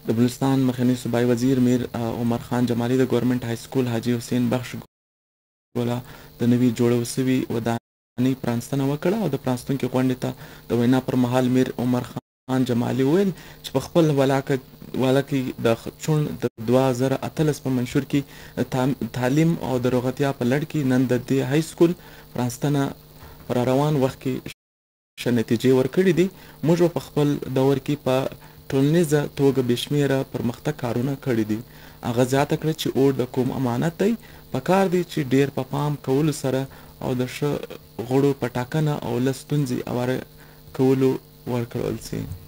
د بلوچستان مخکني صوبایي وزیر میر عمر خان جمالي د ګورنمنټ های سکول حاجي حسین بخش ګوله د نوي جوړو سوي ودانۍ پرانستنه وکړه او د پرانستونکي غونډې ته د وینا پر مهال میر عمر خان جمالي وویل چې په خپل واله کې د چون د 2018 په منشور کې تعلیم او د روغتیا په لړ کې نن د دې های سکول پرانستنه پر روان وخت کې ښه نتیجې ورکړې دي. موږ په خپل دور کې په ټولنیزه توګه بېشمېره پرمختګ کارونه کړي دي. هغه زیاته کړه چې اور د کوم امانت دی، پکار دی چې ډېر په پام کولو سره او د ښه غړو په ټاکنه او له ستونزې اواره کولو ورکړل سي.